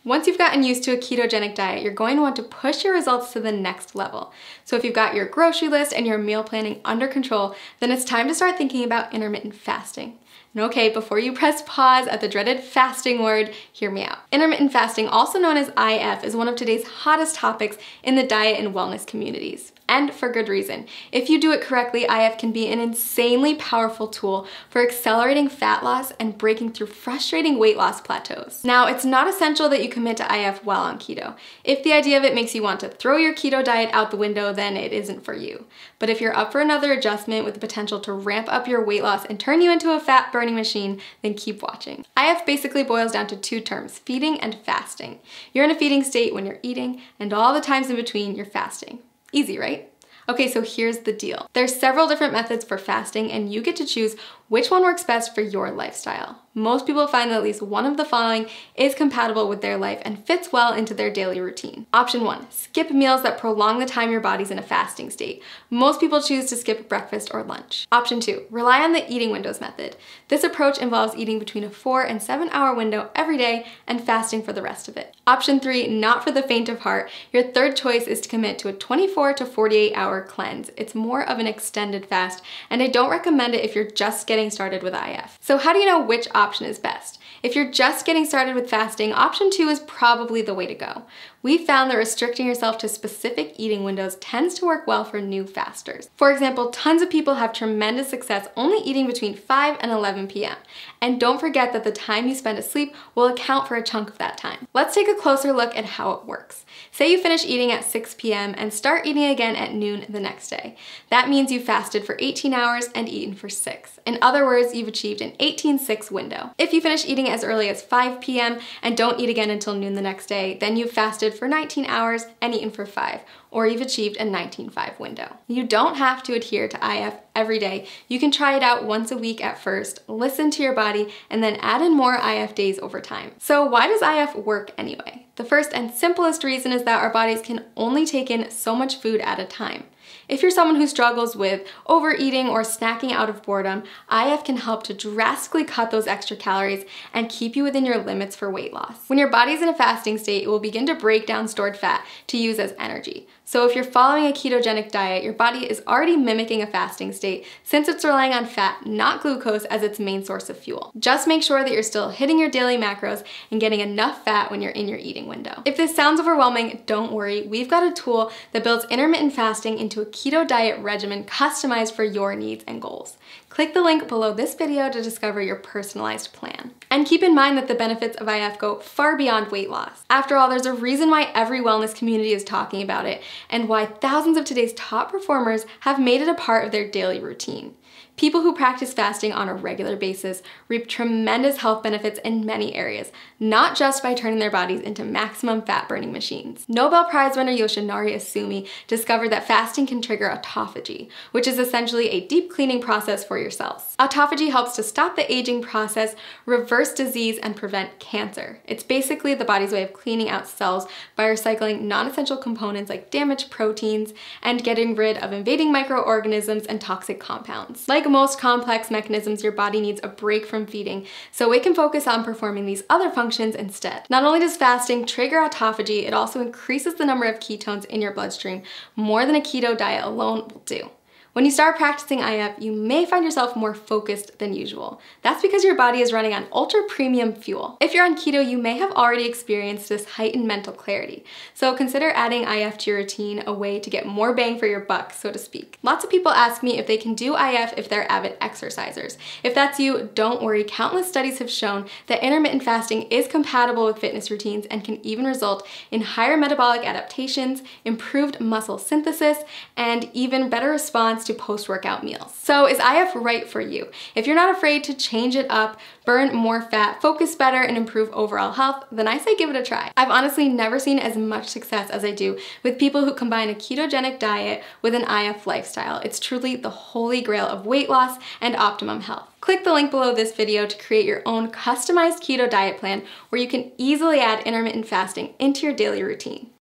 Once you've gotten used to a ketogenic diet, you're going to want to push your results to the next level. So if you've got your grocery list and your meal planning under control, then it's time to start thinking about intermittent fasting. And okay, before you press pause at the dreaded fasting word, hear me out. Intermittent fasting, also known as IF, is one of today's hottest topics in the diet and wellness communities. And for good reason. If you do it correctly, IF can be an insanely powerful tool for accelerating fat loss and breaking through frustrating weight loss plateaus. Now, it's not essential that you commit to IF while on keto. If the idea of it makes you want to throw your keto diet out the window, then it isn't for you. But if you're up for another adjustment with the potential to ramp up your weight loss and turn you into a fat burning machine, then keep watching. IF basically boils down to two terms, feeding and fasting. You're in a feeding state when you're eating, and all the times in between, you're fasting. Easy, right? Okay, so here's the deal. There's several different methods for fasting, and you get to choose which one works best for your lifestyle. Most people find that at least one of the following is compatible with their life and fits well into their daily routine. Option 1, skip meals that prolong the time your body's in a fasting state. Most people choose to skip breakfast or lunch. Option 2, rely on the eating windows method. This approach involves eating between a 4 and 7 hour window every day and fasting for the rest of it. Option 3, not for the faint of heart. Your third choice is to commit to a 24 to 48 hour cleanse. It's more of an extended fast, and I don't recommend it if you're just getting started with IF. So how do you know which option is best? If you're just getting started with fasting, option 2 is probably the way to go. We found that restricting yourself to specific eating windows tends to work well for new fasters. For example, tons of people have tremendous success only eating between 5 and 11 p.m. And don't forget that the time you spend asleep will account for a chunk of that time. Let's take a closer look at how it works. Say you finish eating at 6 p.m. and start eating again at noon the next day. That means you fasted for 18 hours and eaten for 6. In other words, you've achieved an 18-6 window. If you finish eating as early as 5 p.m. and don't eat again until noon the next day, then you've fasted for 19 hours and eaten for 5, or you've achieved a 19-5 window. You don't have to adhere to IF every day. You can try it out once a week at first, listen to your body, and then add in more IF days over time. So why does IF work anyway? The first and simplest reason is that our bodies can only take in so much food at a time. If you're someone who struggles with overeating or snacking out of boredom, IF can help to drastically cut those extra calories and keep you within your limits for weight loss. When your body's in a fasting state, it will begin to break down stored fat to use as energy. So if you're following a ketogenic diet, your body is already mimicking a fasting state since it's relying on fat, not glucose, as its main source of fuel. Just make sure that you're still hitting your daily macros and getting enough fat when you're in your eating window. If this sounds overwhelming, don't worry. We've got a tool that builds intermittent fasting into a keto diet regimen customized for your needs and goals. Click the link below this video to discover your personalized plan. And keep in mind that the benefits of IF go far beyond weight loss. After all, there's a reason why every wellness community is talking about it and why thousands of today's top performers have made it a part of their daily routine. People who practice fasting on a regular basis reap tremendous health benefits in many areas, not just by turning their bodies into maximum fat-burning machines. Nobel Prize winner Yoshinari Asumi discovered that fasting can trigger autophagy, which is essentially a deep cleaning process for your cells. Autophagy helps to stop the aging process, reverse disease, and prevent cancer. It's basically the body's way of cleaning out cells by recycling non-essential components like damaged proteins and getting rid of invading microorganisms and toxic compounds. Like most complex mechanisms, your body needs a break from feeding, so it can focus on performing these other functions instead. Not only does fasting trigger autophagy, it also increases the number of ketones in your bloodstream more than a keto diet alone will do. When you start practicing IF, you may find yourself more focused than usual. That's because your body is running on ultra premium fuel. If you're on keto, you may have already experienced this heightened mental clarity. So consider adding IF to your routine, a way to get more bang for your buck, so to speak. Lots of people ask me if they can do IF if they're avid exercisers. If that's you, don't worry. Countless studies have shown that intermittent fasting is compatible with fitness routines and can even result in higher metabolic adaptations, improved muscle synthesis, and even better response to post-workout meals. So is IF right for you? If you're not afraid to change it up, burn more fat, focus better, and improve overall health, then I say give it a try. I've honestly never seen as much success as I do with people who combine a ketogenic diet with an IF lifestyle. It's truly the holy grail of weight loss and optimum health. Click the link below this video to create your own customized keto diet plan where you can easily add intermittent fasting into your daily routine.